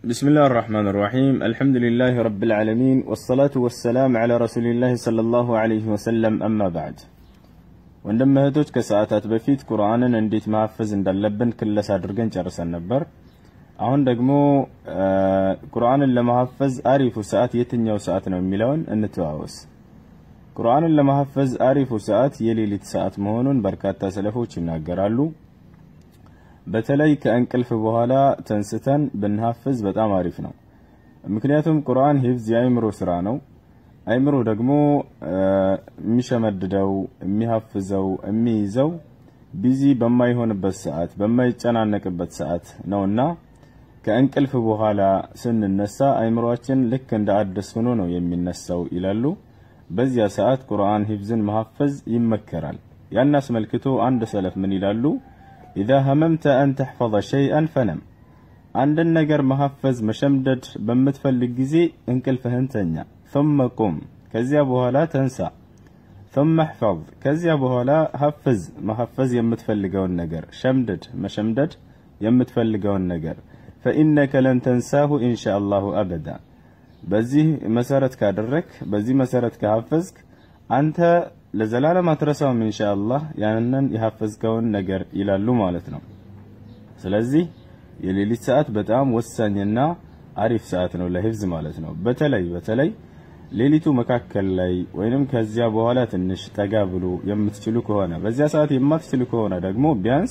بسم الله الرحمن الرحيم الحمد لله رب العالمين والصلاة والسلام على رسول الله صلى الله عليه وسلم أما بعد وعندما هدوت كساعات بفيت قرآنا انديت محفز اندالبن كل سادرقن جرسا نبر አሁን ደግሞ ቁርአንን ለማሐፈዝ አሪፉ ሰዓት የትኛው ሰዓት ነው የሚለውን እንተዋወስ ቁርአንን ለማሐፈዝ አሪፉ ሰዓት የሌሊት ሰዓት መሆኑን በርካታ ሰለፎች ይናገራሉ በተለይ ከእንቅልፍ በኋላ ተንስተን ብንሐፈዝ በጣም አሪፍ ነው ምክንያቱም ቁርአን ሂፍዝ የአእምሮ ስራ ነው አእምሮ ደግሞ የሚሸመድደው የሚሐፍዘው የሚይዘው ቢዚ በማይሆንበት ሰዓት በማይጨናነቅበት ሰዓት ነውና ከእንቅልፍ በኋላ ስንነሳ አእምሮአችን ልክ እንደ አዲስ ሆኖ ነው የሚነሳው ይላሉ በዚያ ሰዓት ቁርአን ሂፍዝን መሐፈዝ ይመከራል ያን አስመልክቶ አንድ ሰለፍ ምን ይላሉ اذا هممت ان تحفظ شيئا فنم አንድ ነገር መሐፈዝ መሸምደድ በመትፈልግ ጊዜ እንቅልፍህን ተኛ ثم قم ከዚያ በኋላ ተንሳ ثم احفظ ከዚያ በኋላ ሐፍዝ መሐፈዝ የምትፈልገውን ነገር ሸምደድ መሸምደድ የምትፈልገውን ነገር فإنك لن تنساه إن شاء الله أبدا በዚህ መሰረት ካደረክ በዚህ መሰረት ከሐፈዝክ አንተ ለዘላለም አትረሳውም ኢንሻአላህ ያንንን የሐፈዝከውን ነገር ይላሉ ማለት ነው ስለዚህ የሌሊት ሰዓት በጣም ወሳኝና አሪፍ ሰዓት ነው ለሂፍዝ ማለት ነው በተለይ ሌሊቱ መካከል ላይ ወይንም ከዚያ በኋላ ትንሽ ተጋብሉ የምትችሉ ከሆነ በዚያ ሰዓት የማትችሉ ከሆነ ደግሞ ቢያንስ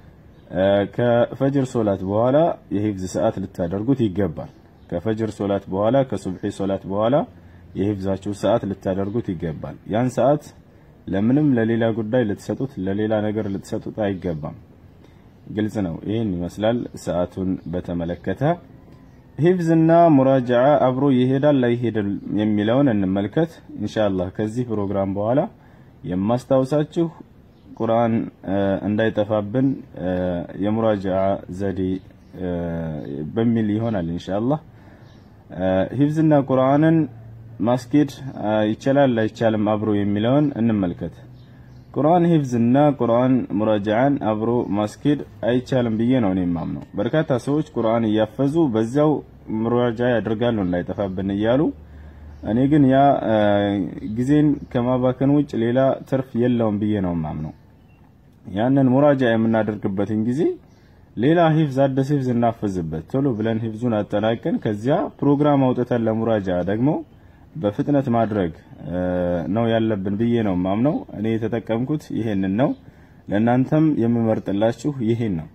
ከፈጅር ሶላት በኋላ የሂፍዝ ሰዓት ልታደርጉት ይገባል ከፈጅር ሶላት በኋላ ከሱብሂ ሶላት በኋላ የሂፍዛችሁ ሰዓት ልታደርጉት ይገባል ያን ሰዓት ለምንም ለሌላ ጉዳይ ልትሰጡት ለሌላ ነገር ልትሰጡት አይገባም ግልጽ ነው ይሄን ይመስላል ሰዓቱን በተመለከተ ሂፍዝና ሙራጃዓ አብሮ ይሄዳል አይሄድም የሚለውን እንመልከት ኢንሻአላህ ከዚህ ፕሮግራም በኋላ የማስተዋወሳችሁ ቁርአን እንዳይጠፋብን የሙራጃዓ ዘዴ በሚል ይሆናል ኢንሻአላህ ሂፍዝና ቁርአንን ማስኬድ ይችላል አይቻልም አብሮ የሚለውን እንመልከት ቁርአን ሂፍዝና ቁርአን ሙራጃዓን አብሮ ማስኬድ አይቻልም ብዬ ነው እኔ ማምነው በርካታ ሰዎች ቁርአን ያፈዙ በዛው ሙራጃዓ ያደርጋሉ እንዳይጠፋብን ይያሉ እኔ ግን ያ ጊዜን ከማባከን ውጭ ሌላ ትርፍ የለውም ብዬ ነው ማምነው ያንን ሙራጃዓ የምናደርግበትን ጊዜ ሌላ ሂፍዝ አዲስ ሂፍዝ እናፈዝበት ቶሎ ብለን ሂፍዙን አጠናቀን ከዚያ ፕሮግራም አውጥተን ለሙራጃዓ ደግሞ በፍጥነት ማድረግ ነው ያለብን ብዬ ነው ማምነው እኔ የተጠቀምኩት ይሄንን ነው ለእናንተም የምመርጥላችሁ ይሄን ነው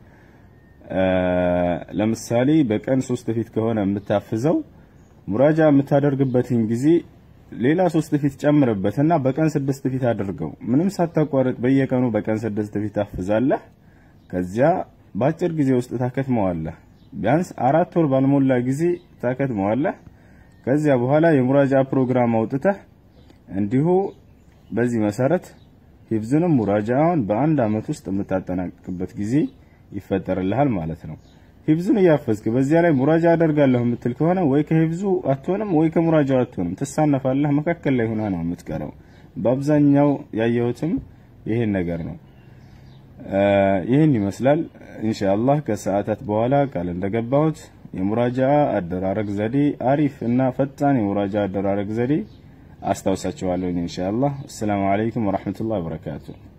ለምሳሌ በቀን 3 ፊት ከሆነ የምታፍዘው ሙራጃዓ የምታደርግበትን ጊዜ ሌላ 3 ፊት ጨምርበትና በቀን 6 ፊት አድርገው ምንም ሳታቋርጥ በየቀኑ በቀን 6 ፊት አፍዛለህ ከዚያ ባጭር ጊዜ ውስጥ ታከትመዋለህ ቢያንስ 4 ወር ባልሞላ ጊዜ ታከትመዋለህ ከዚያ በኋላ የሙራጃዓ ፕሮግራም አውጥተህ እንዲሁ በዚህ መሰረት ሂፍዝንም ሙራጃዓውን በአንድ አመት ውስጥ የምታጠናቅቅበት ጊዜ ይፈጠርልሃል ማለት ነው ሂፍዝን ያፈዝክ በዚያ ላይ ሙራጃዓ አደርጋለሁ የምትል ከሆነ ወይ ከሂፍዙ አትሆንም ወይ ከሙራጃዓ አትሆንም ተሳነፋለህ መካከል ላይ ሆና ነው የምትቀረው በአብዛኛው ያየሁትም ይሄን ነገር ነው ይሄን ይመስላል ኢንሻአላህ ከሰዓታት በኋላ ቃል እንደገባሁት የሙራጃዓ አደራረግ ዘዴ አሪፍ እና ፈጣን የሙራጃዓ አደራረግ ዘዴ አስተዋውሳችኋለሁ ኢንሻአላህ። ሰላም አለይኩም ወራህመቱላሂ ወበረካቱሁ።